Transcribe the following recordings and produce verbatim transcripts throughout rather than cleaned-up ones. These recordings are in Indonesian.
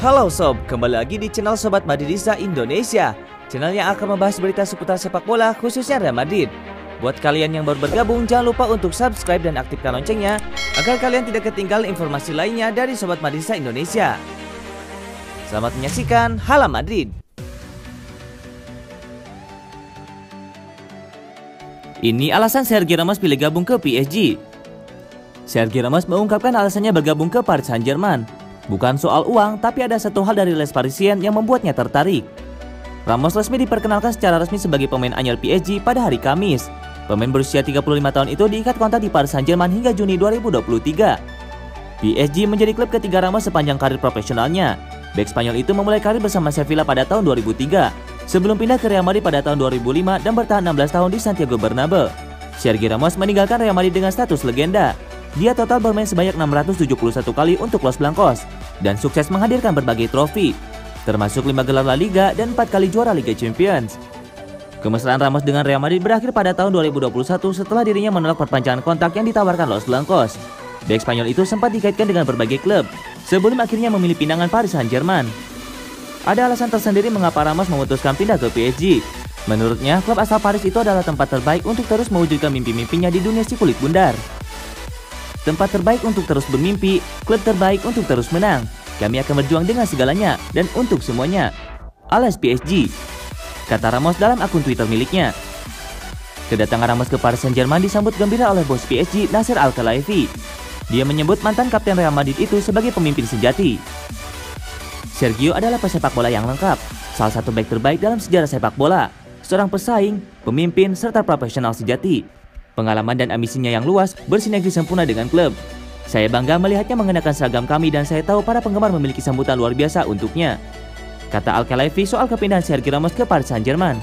Halo sob, kembali lagi di channel Sobat Madridista Indonesia, channel yang akan membahas berita seputar sepak bola khususnya Real Madrid. Buat kalian yang baru bergabung, jangan lupa untuk subscribe dan aktifkan loncengnya agar kalian tidak ketinggalan informasi lainnya dari Sobat Madridista Indonesia. Selamat menyaksikan Hala Madrid. Ini alasan Sergio Ramos pilih gabung ke P S G. Sergio Ramos mengungkapkan alasannya bergabung ke Paris Saint-Germain. Bukan soal uang, tapi ada satu hal dari Les Parisiens yang membuatnya tertarik. Ramos resmi diperkenalkan secara resmi sebagai pemain anyar P S G pada hari Kamis. Pemain berusia tiga puluh lima tahun itu diikat kontrak di Paris Saint-Germain hingga Juni dua ribu dua puluh tiga. P S G menjadi klub ketiga Ramos sepanjang karir profesionalnya. Bek Spanyol itu memulai karir bersama Sevilla pada tahun dua ribu tiga, sebelum pindah ke Real Madrid pada tahun dua ribu lima dan bertahan enam belas tahun di Santiago Bernabeu. Sergio Ramos meninggalkan Real Madrid dengan status legenda. Dia total bermain sebanyak enam ratus tujuh puluh satu kali untuk Los Blancos dan sukses menghadirkan berbagai trofi, termasuk lima gelar La Liga dan empat kali juara Liga Champions. Kemesraan Ramos dengan Real Madrid berakhir pada tahun dua ribu dua puluh satu setelah dirinya menolak perpanjangan kontrak yang ditawarkan Los Blancos. Bek Spanyol itu sempat dikaitkan dengan berbagai klub sebelum akhirnya memilih pinangan Paris Saint-Germain. Ada alasan tersendiri mengapa Ramos memutuskan pindah ke P S G. Menurutnya, klub asal Paris itu adalah tempat terbaik untuk terus mewujudkan mimpi-mimpinya di dunia si kulit bundar. Tempat terbaik untuk terus bermimpi, klub terbaik untuk terus menang. Kami akan berjuang dengan segalanya dan untuk semuanya. Alias P S G, kata Ramos dalam akun Twitter miliknya. Kedatangan Ramos ke Paris Saint-Germain disambut gembira oleh bos P S G, Nasser Al-Khelaifi. Dia menyebut mantan kapten Real Madrid itu sebagai pemimpin sejati. Sergio adalah pesepak bola yang lengkap, salah satu bek terbaik dalam sejarah sepak bola, seorang pesaing, pemimpin, serta profesional sejati. Pengalaman dan ambisinya yang luas bersinergi sempurna dengan klub. Saya bangga melihatnya mengenakan seragam kami dan saya tahu para penggemar memiliki sambutan luar biasa untuknya, kata Al-Khelaifi soal kepindahan Sergio Ramos ke Paris Saint-Germain.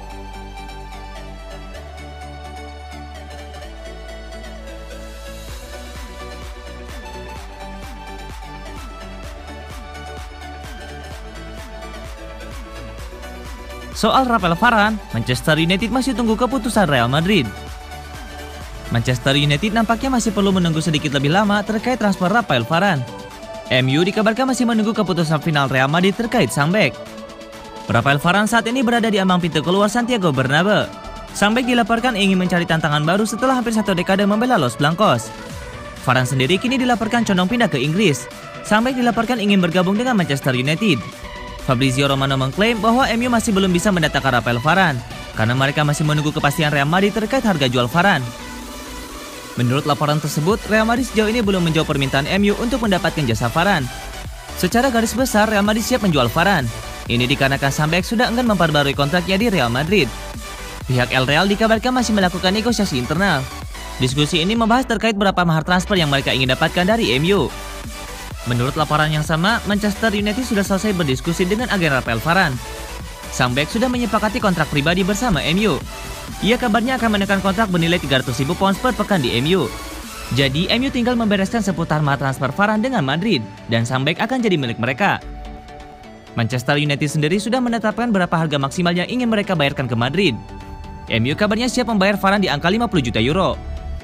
Soal Rafael Varane, Manchester United masih tunggu keputusan Real Madrid. Manchester United nampaknya masih perlu menunggu sedikit lebih lama terkait transfer Rafael Varane. M U dikabarkan masih menunggu keputusan final Real Madrid terkait sang bek. Rafael Varane saat ini berada di ambang pintu keluar Santiago Bernabeu. Sang bek dilaporkan ingin mencari tantangan baru setelah hampir satu dekade membela Los Blancos. Varane sendiri kini dilaporkan condong pindah ke Inggris. Sang bek dilaporkan ingin bergabung dengan Manchester United. Fabrizio Romano mengklaim bahwa M U masih belum bisa mendatangkan Rafael Varane karena mereka masih menunggu kepastian Real Madrid terkait harga jual Varane. Menurut laporan tersebut, Real Madrid sejauh ini belum menjawab permintaan M U untuk mendapatkan jasa Varane. Secara garis besar, Real Madrid siap menjual Varane. Ini dikarenakan sang bek sudah enggan memperbarui kontraknya di Real Madrid. Pihak El Real dikabarkan masih melakukan negosiasi internal. Diskusi ini membahas terkait berapa mahar transfer yang mereka ingin dapatkan dari M U. Menurut laporan yang sama, Manchester United sudah selesai berdiskusi dengan agen Rafael Varane. Sang bek sudah menyepakati kontrak pribadi bersama M U. Ia kabarnya akan menekan kontrak bernilai tiga ratus ribu pounds per pekan di M U. Jadi M U tinggal membereskan seputar mahar transfer Varane dengan Madrid dan sang bek akan jadi milik mereka. Manchester United sendiri sudah menetapkan berapa harga maksimal yang ingin mereka bayarkan ke Madrid. M U kabarnya siap membayar Varane di angka lima puluh juta euro.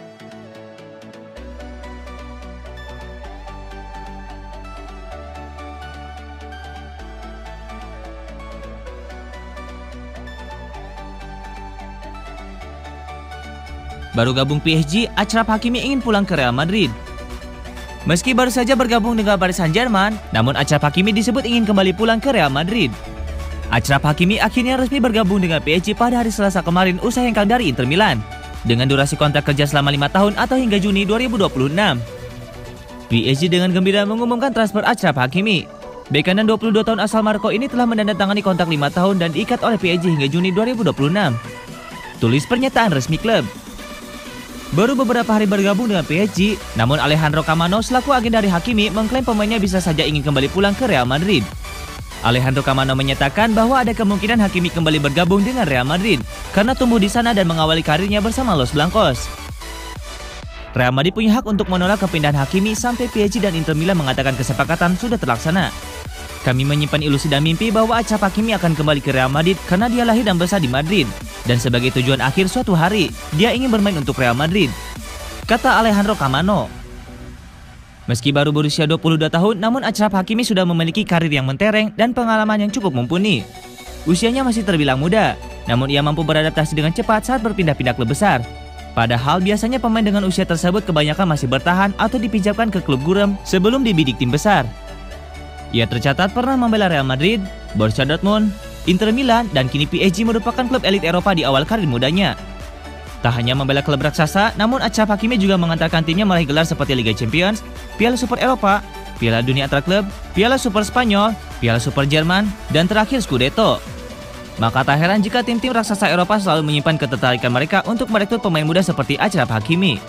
Baru gabung P S G, Achraf Hakimi ingin pulang ke Real Madrid. Meski baru saja bergabung dengan Paris Saint-Germain, namun Achraf Hakimi disebut ingin kembali pulang ke Real Madrid. Achraf Hakimi akhirnya resmi bergabung dengan P S G pada hari Selasa kemarin usai hengkang dari Inter Milan, dengan durasi kontrak kerja selama lima tahun atau hingga Juni dua ribu dua puluh enam. P S G dengan gembira mengumumkan transfer Achraf Hakimi. Bek kanan dua puluh dua tahun asal Maroko ini telah menandatangani kontrak lima tahun dan diikat oleh P S G hingga Juni dua ribu dua puluh enam. Tulis pernyataan resmi klub. Baru beberapa hari bergabung dengan P S G, namun Alejandro Camano selaku agen dari Hakimi mengklaim pemainnya bisa saja ingin kembali pulang ke Real Madrid. Alejandro Camano menyatakan bahwa ada kemungkinan Hakimi kembali bergabung dengan Real Madrid karena tumbuh di sana dan mengawali karirnya bersama Los Blancos. Real Madrid punya hak untuk menolak kepindahan Hakimi sampai P S G dan Inter Milan mengatakan kesepakatan sudah terlaksana. Kami menyimpan ilusi dan mimpi bahwa Achraf Hakimi akan kembali ke Real Madrid karena dia lahir dan besar di Madrid. Dan sebagai tujuan akhir suatu hari, dia ingin bermain untuk Real Madrid, kata Alejandro Camano. Meski baru berusia dua puluh dua tahun, namun Achraf Hakimi sudah memiliki karir yang mentereng dan pengalaman yang cukup mumpuni. Usianya masih terbilang muda, namun ia mampu beradaptasi dengan cepat saat berpindah-pindah klub besar. Padahal biasanya pemain dengan usia tersebut kebanyakan masih bertahan atau dipinjamkan ke klub gurem sebelum dibidik tim besar. Ia tercatat pernah membela Real Madrid, Borussia Dortmund, Inter Milan, dan kini P S G merupakan klub elit Eropa di awal karir mudanya. Tak hanya membela klub raksasa, namun Achraf Hakimi juga mengantarkan timnya meraih gelar seperti Liga Champions, Piala Super Eropa, Piala Dunia Antar Klub, Piala Super Spanyol, Piala Super Jerman, dan terakhir Scudetto. Maka tak heran jika tim-tim raksasa Eropa selalu menyimpan ketertarikan mereka untuk merekrut pemain muda seperti Achraf Hakimi.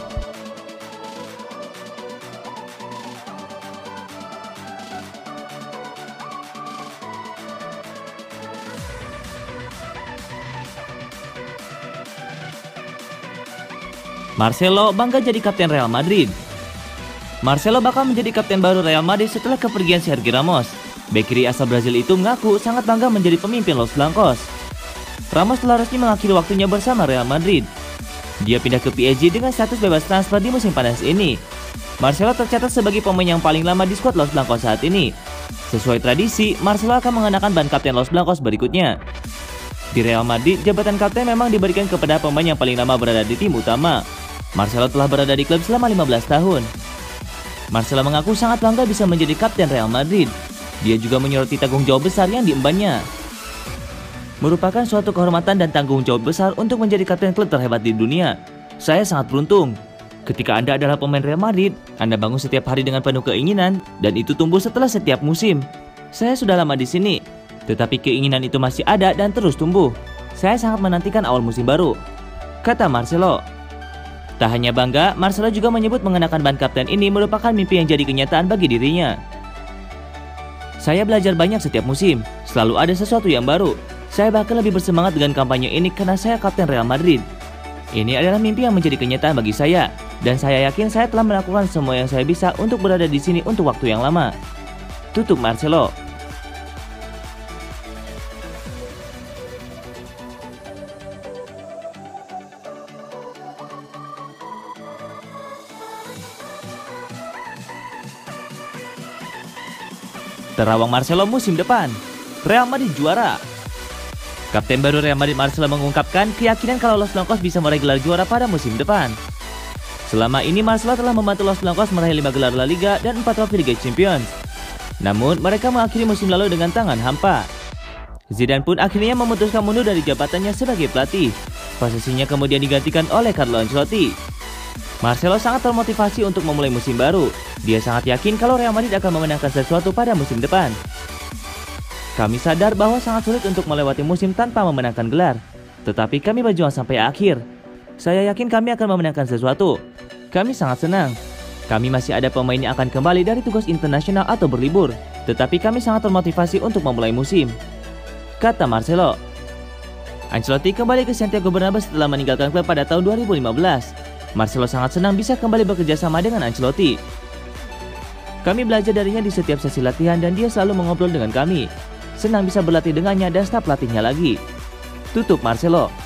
Marcelo bangga jadi kapten Real Madrid. Marcelo bakal menjadi kapten baru Real Madrid setelah kepergian Sergio Ramos. Bek kiri asal Brazil itu mengaku sangat bangga menjadi pemimpin Los Blancos. Ramos telah resmi mengakhiri waktunya bersama Real Madrid. Dia pindah ke P S G dengan status bebas transfer di musim panas ini. Marcelo tercatat sebagai pemain yang paling lama di skuad Los Blancos saat ini. Sesuai tradisi, Marcelo akan mengenakan ban kapten Los Blancos berikutnya. Di Real Madrid, jabatan kapten memang diberikan kepada pemain yang paling lama berada di tim utama. Marcelo telah berada di klub selama lima belas tahun. Marcelo mengaku sangat bangga bisa menjadi kapten Real Madrid. Dia juga menyoroti tanggung jawab besar yang diembannya. Merupakan suatu kehormatan dan tanggung jawab besar untuk menjadi kapten klub terhebat di dunia. Saya sangat beruntung. Ketika Anda adalah pemain Real Madrid, Anda bangun setiap hari dengan penuh keinginan, dan itu tumbuh setelah setiap musim. Saya sudah lama di sini, tetapi keinginan itu masih ada dan terus tumbuh. Saya sangat menantikan awal musim baru, kata Marcelo. Tak hanya bangga, Marcelo juga menyebut mengenakan ban kapten ini merupakan mimpi yang jadi kenyataan bagi dirinya. Saya belajar banyak setiap musim, selalu ada sesuatu yang baru. Saya bahkan lebih bersemangat dengan kampanye ini karena saya kapten Real Madrid. Ini adalah mimpi yang menjadi kenyataan bagi saya, dan saya yakin saya telah melakukan semua yang saya bisa untuk berada di sini untuk waktu yang lama. Tutup Marcelo. Terawang Marcelo musim depan, Real Madrid juara. Kapten baru Real Madrid Marcelo mengungkapkan keyakinan kalau Los Blancos bisa meraih gelar juara pada musim depan. Selama ini Marcelo telah membantu Los Blancos meraih lima gelar La Liga dan empat trofi Liga Champions. Namun mereka mengakhiri musim lalu dengan tangan hampa. Zidane pun akhirnya memutuskan mundur dari jabatannya sebagai pelatih. Posisinya kemudian digantikan oleh Carlo Ancelotti. Marcelo sangat termotivasi untuk memulai musim baru. Dia sangat yakin kalau Real Madrid akan memenangkan sesuatu pada musim depan. Kami sadar bahwa sangat sulit untuk melewati musim tanpa memenangkan gelar. Tetapi kami berjuang sampai akhir. Saya yakin kami akan memenangkan sesuatu. Kami sangat senang. Kami masih ada pemain yang akan kembali dari tugas internasional atau berlibur. Tetapi kami sangat termotivasi untuk memulai musim, kata Marcelo. Ancelotti kembali ke Santiago Bernabeu setelah meninggalkan klub pada tahun dua ribu lima belas. Marcelo sangat senang bisa kembali bekerja sama dengan Ancelotti. Kami belajar darinya di setiap sesi latihan dan dia selalu mengobrol dengan kami. Senang bisa berlatih dengannya dan staf pelatihnya lagi. Tutup Marcelo.